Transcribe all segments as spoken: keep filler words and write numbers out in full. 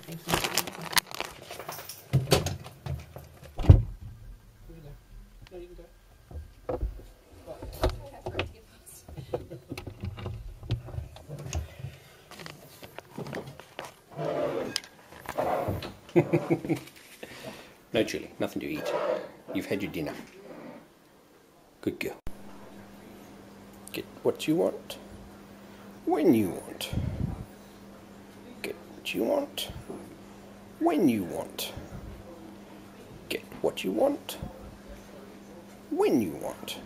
Thank you. Here we go. No, you can go. No chili, nothing to eat. You've had your dinner. Good girl. Get what you want, when you want. Get what you want, when you want. Get what you want, when you want.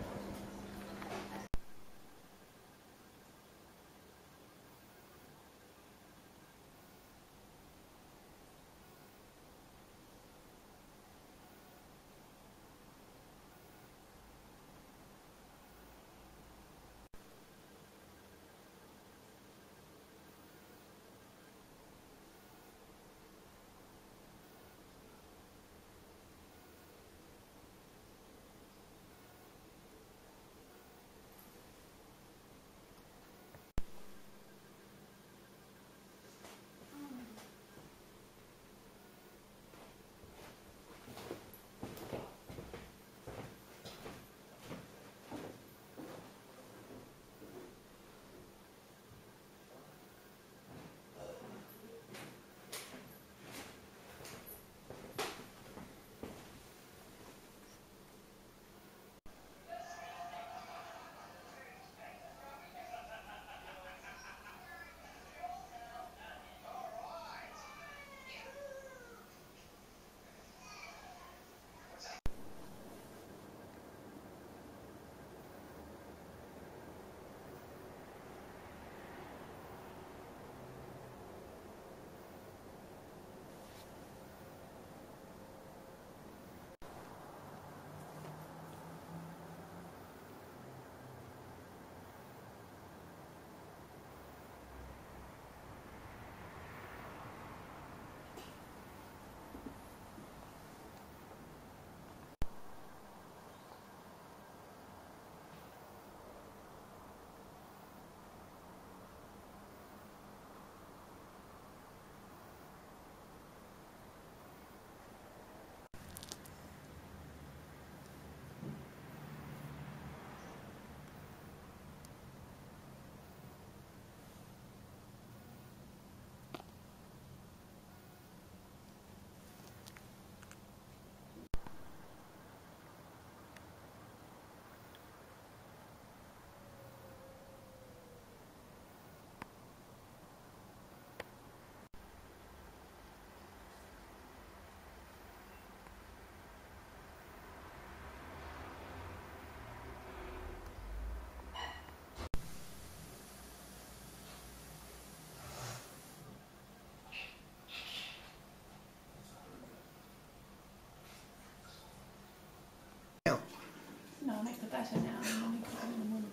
No, make the batter now and then we put it in the morning.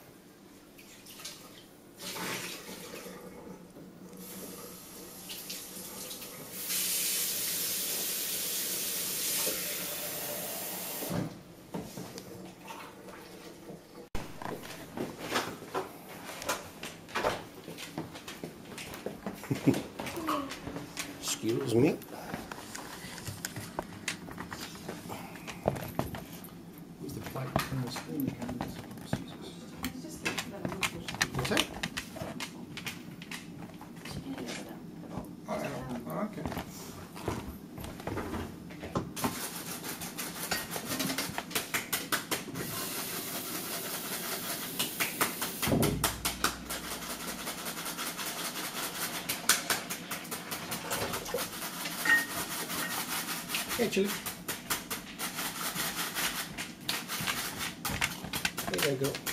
Excuse me. Where's the plate and the spoon? It's just that What's that? chicken is at the bottom. Oh, okay. Hey, chili. There you go.